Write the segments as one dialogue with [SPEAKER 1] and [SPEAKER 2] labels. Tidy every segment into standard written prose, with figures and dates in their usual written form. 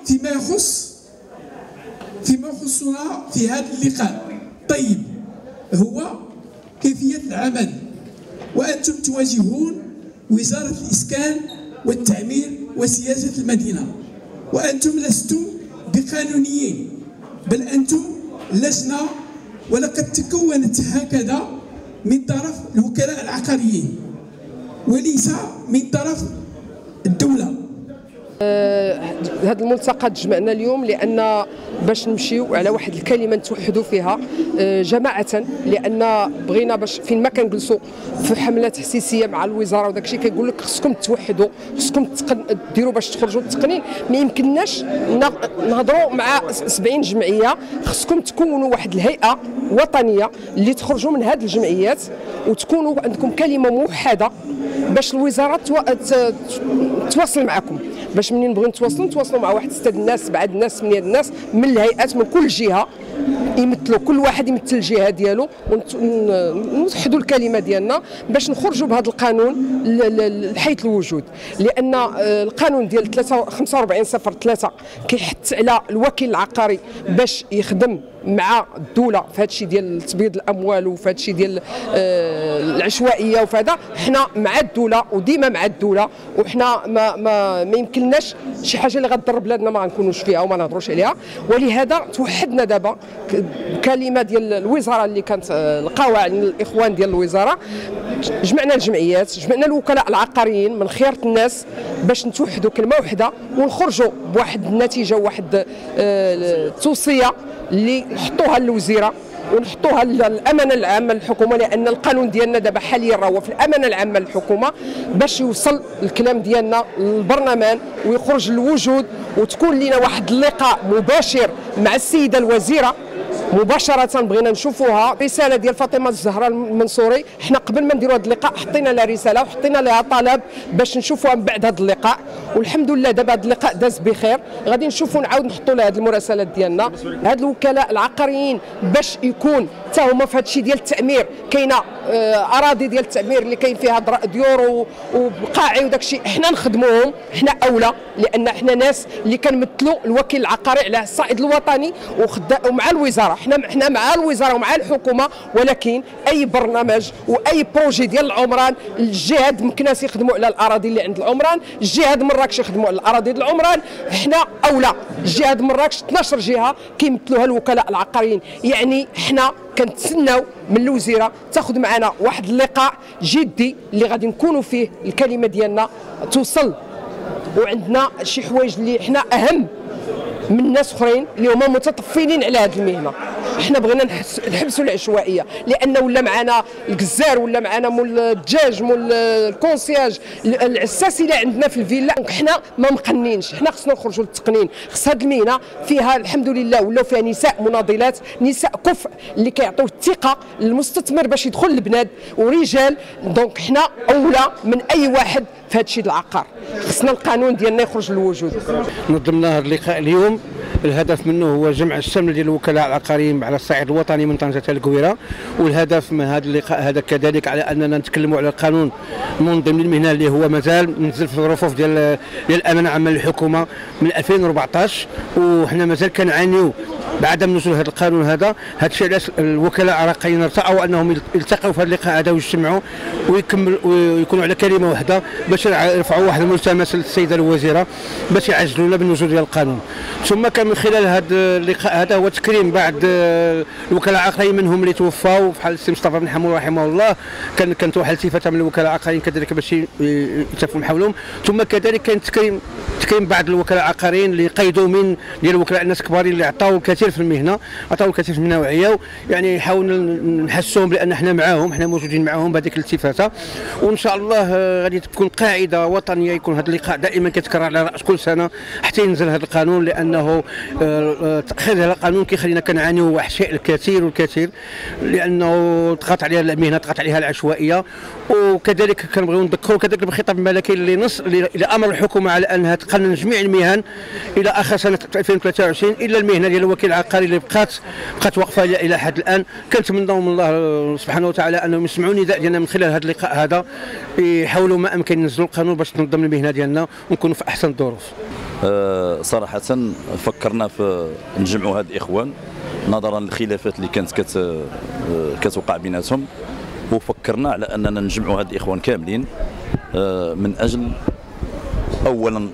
[SPEAKER 1] فيما يخصنا في هذا اللقاء. طيب، هو كيفية العمل، وأنتم تواجهون وزارة الإسكان والتعمير وسياسة المدينة، وأنتم لستم بقانونيين، بل أنتم لجنة، ولقد تكونت هكذا من طرف الوكلاء العقاريين وليس من طرف الدولة.
[SPEAKER 2] هذا الملتقى تجمعنا اليوم لان باش نمشيو على واحد الكلمه نتوحدوا فيها جماعه، لان بغينا باش فين ما كنجلسوا في حملات تحسيسيه مع الوزاره وداك الشيء كيقول لك خصكم توحدوا، خصكم ديروا باش تخرجوا التقنين. ما يمكنناش نهضروا مع 70 جمعيه، خصكم تكونوا واحد الهيئه وطنيه اللي تخرجوا من هذه الجمعيات وتكونوا عندكم كلمه موحده باش الوزاره تواصل معكم، باش منين نبغيو نتواصلوا مع واحد 6 الناس 7 الناس 8 الناس من الهيئات من كل جهه، يمثلوا كل واحد يمثل الجهه ديالو، ونوحدوا الكلمه ديالنا باش نخرجوا بهذا القانون لحيث الوجود. لان القانون ديال 45/03 كيحث على الوكيل العقاري باش يخدم مع الدوله في هذا الشيء ديال تبييض الاموال وفي هذا الشيء ديال العشوائيه وفهذا. حنا مع الدوله وديما مع الدوله، وحنا ما يمكنناش شي حاجه اللي غضر بلادنا ما غنكونوش فيها وما نهضروش عليها. ولهذا توحدنا دابا كلمه ديال الوزاره اللي كانت القواعد الاخوان ديال الوزاره، جمعنا الجمعيات، جمعنا الوكلاء العقاريين من خيره الناس باش نتوحدوا كلمه واحده ونخرجوا بواحد النتيجه وواحد التوصيه اللي نحطوها للوزيره ونحطوها للامانه العامه للحكومه، لان القانون ديالنا دابا حاليا راه هو في الامانه العامه للحكومه باش يوصل الكلام ديالنا للبرلمان ويخرج للوجود، وتكون لنا واحد اللقاء مباشر مع السيده الوزيره مباشرة. بغينا نشوفوها رسالة ديال فاطمة الزهراء المنصوري. حنا قبل ما نديروا هذا اللقاء حطينا لها رسالة وحطينا لها طلب باش نشوفوها من بعد هذا اللقاء، والحمد لله دابا هذا اللقاء داز بخير. غادي نشوفوا نعاود نحطوا لها هذه المراسلات ديالنا. هاد الوكلاء العقاريين باش يكون حتى هما في هذا الشيء ديال التعمير، كاينه اراضي ديال التعمير اللي كاين فيها ديور وبقاعي وداك الشيء، حنا نخدموهم، حنا اولى، لان حنا ناس اللي كنمثلوا الوكيل العقاري على الصعيد الوطني ومع الوزاره. حنا مع الوزاره ومع الحكومه، ولكن اي برنامج واي بروجي ديال العمران، الجهاد مكناس يخدموا على الاراضي اللي عند العمران، الجهاد مراكش يخدموا على الاراضي ديال العمران، حنا اولى. الجهاد مراكش 12 جهه كيمثلوها الوكلاء العقاريين، يعني حنا كنتسناو من الوزيره تاخذ معنا واحد اللقاء جدي اللي غادي نكونوا فيه الكلمه ديالنا توصل، وعندنا شي حوايج اللي حنا اهم من ناس اخرين اللي هما متطفلين على هذه المهنه. حنا بغينا نحبسوا العشوائيه، لان ولا معنا الجزار، ولا معنا مول الدجاج، مول الكونسياج، العساس اللي عندنا في الفيلا. حنا ما مقنينش، حنا خصنا نخرجوا للتقنين. خص هذه المهنه فيها الحمد لله ولاو فيها نساء مناضلات، نساء كفء اللي كيعطيو الثقه للمستثمر باش يدخل البلاد، ورجال. دونك حنا اولى من اي واحد في هذا الشيء العقار. خصنا القانون ديالنا يخرج للوجود.
[SPEAKER 3] نظمنا هذا اللقاء اليوم، الهدف منه هو جمع الشمل ديال الوكلاء العقاريين على الصعيد الوطني من طنجة الكويرة، والهدف من هذا اللقاء هذا كذلك على اننا نتكلموا على القانون المنظم للمهنه اللي هو مازال منزل في الرفوف ديال الامانه العامه للحكومه من 2014، وحنا مازال كنعانيو بعدم نزول هذا القانون هذا. هذا الشيء علاش الوكلاء العقاريين ارتأوا انهم يلتقوا في هذا اللقاء هذا ويجتمعوا ويكونوا على كلمه واحده باش يرفعوا واحد الملتمس للسيده الوزيره باش يعجلوا لنا بالنزول ديال القانون. ثم كان من خلال هذا اللقاء هذا هو تكريم بعض الوكلاء العقاريين منهم اللي توفاوا، بحال السي مصطفى بن حمود رحمه الله، كانت واحد التفاته من الوكلاء العقاريين كذلك باش يتفقوا حولهم. ثم كذلك كان تكريم بعض الوكلاء العقاريين اللي قيدوا من ديال الوكلاء الناس كبارين اللي عطاو الكثير في المهنه، عطاو الكثير في النوعيه، يعني حاولنا نحسوهم بان احنا معاهم، احنا موجودين معاهم بهذيك الالتفاته. وان شاء الله غادي تكون قاعده وطنيه، يكون هذا اللقاء دائما كيتكرر على راس كل سنه حتى ينزل هذا القانون، لانه تاخير هذا القانون كيخلينا كنعانيو احشاء الكثير والكثير، لانه ضغط عليها المهنه، ضغط عليها العشوائيه. وكذلك كنبغيو نذكروا كذلك بالخطاب الملكي اللي امر الحكومه على انها تقنن جميع المهن الى اخر سنه 2023 الا المهنه ديال الوكيل العقاري اللي بقات واقفه الى حد الان. كنتمنوا من الله سبحانه وتعالى انهم يسمعوا النداء ديالنا من خلال هذا اللقاء هذا، يحاولوا ما امكن ينزلوا القانون باش تنظم المهنه ديالنا ونكونوا في احسن الظروف.
[SPEAKER 4] صراحة فكرنا في نجمعوا هاد الإخوان نظرا للخلافات اللي كانت كتوقع بيناتهم، وفكرنا على أننا نجمعوا هاد الإخوان كاملين من أجل أولا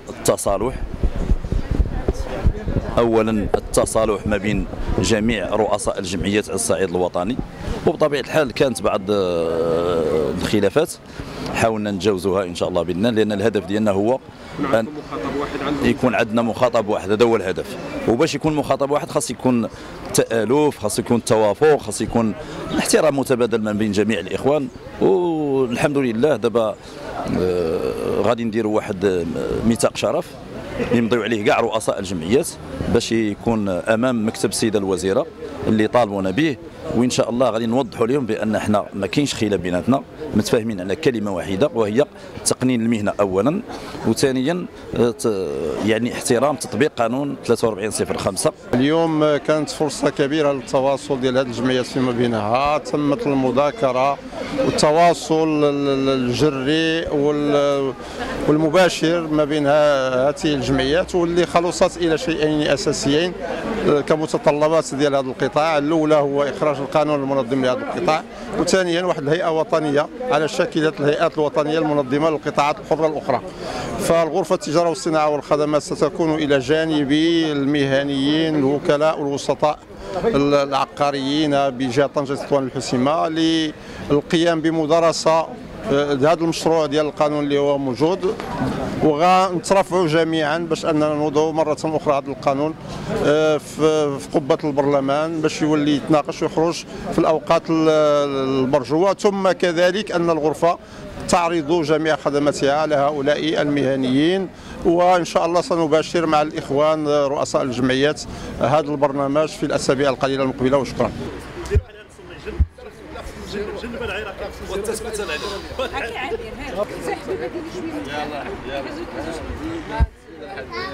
[SPEAKER 4] التصالح ما بين جميع رؤساء الجمعيات على الصعيد الوطني. وبطبيعة الحال كانت بعض الخلافات حاولنا نتجاوزوها ان شاء الله باذن الله، لان الهدف ديالنا هو ان يكون عندنا مخاطب واحد. هذا هو الهدف، وباش يكون مخاطب واحد خاص يكون تآلف، خاص يكون توافق، خاص يكون احترام متبادل ما بين جميع الاخوان. والحمد لله دابا غادي نديروا واحد ميثاق شرف يمضيو عليه كاع رؤساء الجمعيات باش يكون امام مكتب السيده الوزيره اللي طالبونا به، وان شاء الله غادي نوضحوا لهم بان احنا ما كاينش خلاف بيناتنا، متفاهمين على كلمه واحده وهي تقنين المهنه اولا، وثانيا يعني احترام تطبيق قانون 4305.
[SPEAKER 5] اليوم كانت فرصه كبيره للتواصل ديال هذه الجمعيات فيما بينها، تمت المذاكره والتواصل الجري والمباشر ما بين هذه الجمعيات، واللي خلصت الى شيئين اساسيين كمتطلبات ديال هذا القطاع. الاولى هو اخراج القانون المنظم لهذا القطاع، وثانيا واحد الهيئه وطنيه على شاكله الهيئات الوطنيه المنظمه للقطاعات الحره الاخرى. فالغرفه التجاره والصناعه والخدمات ستكون الى جانب المهنيين الوكلاء والوسطاء العقاريين بجهه طنجة تطوان الحسيمه للقيام بمدارسه هذا المشروع ديال القانون اللي هو موجود، وغنترافعوا جميعا باش اننا نوضعوا مره اخرى هذا القانون في قبه البرلمان باش يولي يتناقش ويخرج في الاوقات المرجوه. ثم كذلك ان الغرفه تعرض جميع خدماتها على هؤلاء المهنيين، وان شاء الله سنباشر مع الاخوان رؤساء الجمعيات هذا البرنامج في الاسابيع القليله المقبله. وشكرا.
[SPEAKER 6] جنب العراق والتسكت العراق.